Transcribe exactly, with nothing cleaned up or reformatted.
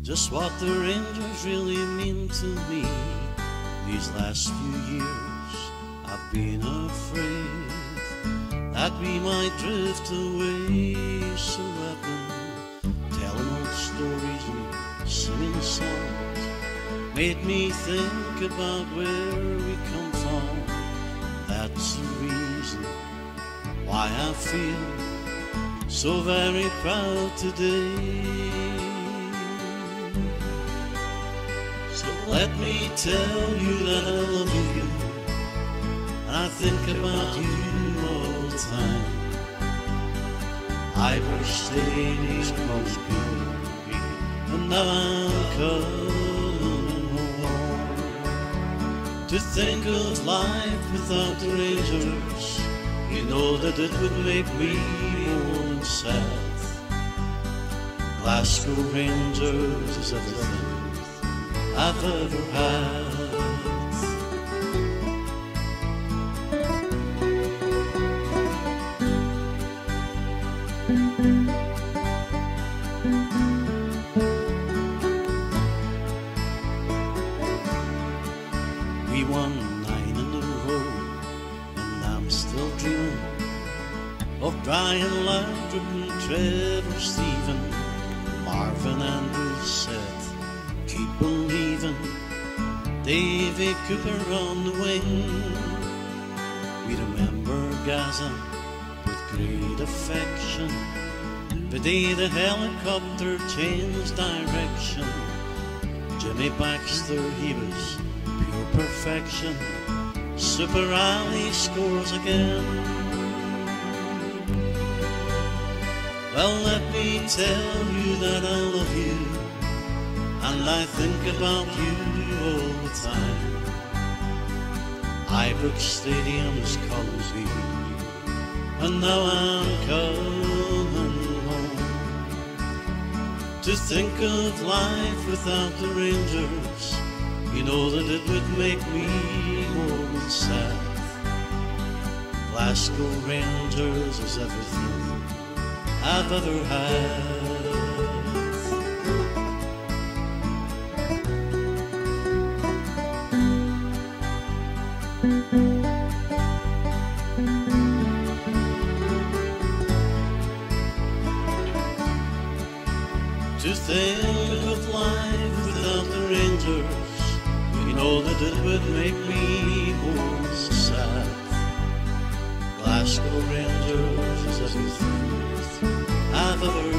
just what the Rangers really mean to me. These last few years I've been afraid that we might drift away. So I've been telling old stories and singing songs, made me think about where we come from. That's the reason why I feel so very proud today. So let me tell you that I love you, and I think about you all the time. Irish Stadium's close beauty, and now I'm coming home. To think of life without the Rangers, you know that it would make me more sad. Glasgow Rangers is everything I've ever had. We won nine in a row, and I'm still dreaming of Brian Laudrup and Trevor Stephen. Marvin Andrews said, keep believing. Davy Cooper on the wing. We remember Gaza with great affection. The day the helicopter changed direction, Jimmy Baxter, he was pure perfection. Super Ali scores again. Well, let me tell you that I love you, and I think about you all the time. Ibrox Stadium's cozy, and now I'm coming home. To think of life without the Rangers, you know that it would make me more sad. Glasgow Rangers is everything I've ever had. To think of life without the Rangers, you know that it would make me more sad. Glasgow Rangers is everything I've ever